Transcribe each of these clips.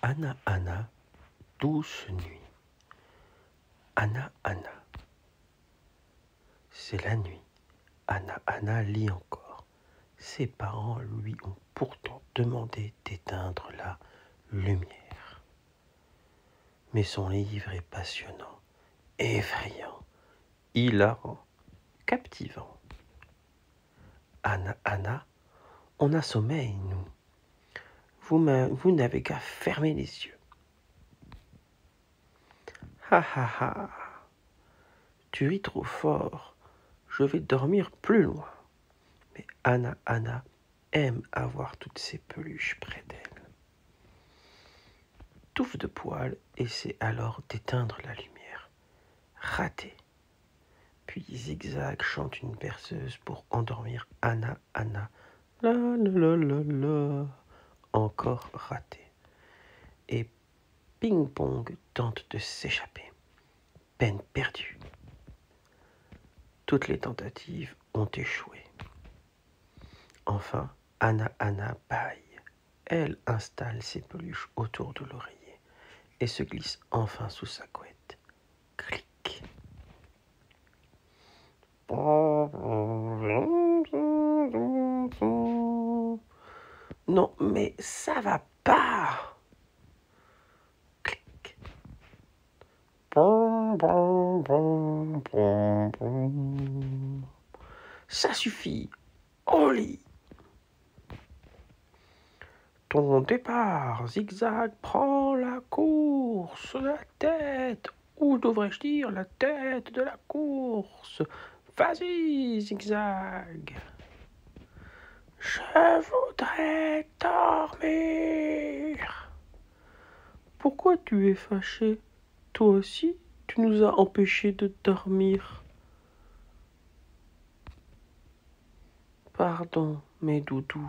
Anna, Anna, douce nuit. Anna, Anna. C'est la nuit. Anna, Anna lit encore. Ses parents lui ont pourtant demandé d'éteindre la lumière. Mais son livre est passionnant, effrayant, hilarant, captivant. Anna, Anna, on a sommeil, nous. Vous n'avez qu'à fermer les yeux. Ha ha ha. Tu ris trop fort. Je vais dormir plus loin. Mais Anna, Anna aime avoir toutes ces peluches près d'elle. Touffe de poils essaie alors d'éteindre la lumière. Raté. Puis Zigzag chante une berceuse pour endormir Anna, Anna. La la la la la. Encore raté. Et Ping Pong tente de s'échapper. Peine perdue. Toutes les tentatives ont échoué. Enfin, Anna, Anna bâille. Elle installe ses peluches autour de l'oreiller et se glisse enfin sous sa couette. Clic. Non, mais ça va pas. Clic. Ça suffit. Au lit. Ton départ, Zigzag, prend la course, la tête, ou devrais-je dire la tête de la course. Vas-y, Zigzag. Je voudrais dormir. Pourquoi tu es fâché? Toi aussi, tu nous as empêchés de dormir. Pardon, mes doudous.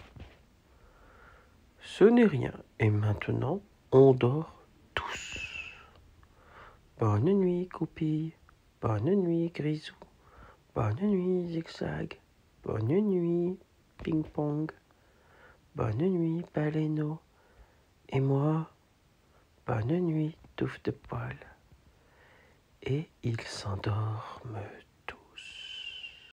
Ce n'est rien, et maintenant, on dort tous. Bonne nuit, Coupille. Bonne nuit, Grisou. Bonne nuit, Zigzag. Bonne nuit, Ping Pong. Bonne nuit, Baleineau. Et moi, bonne nuit, Touffe de poils. Et ils s'endorment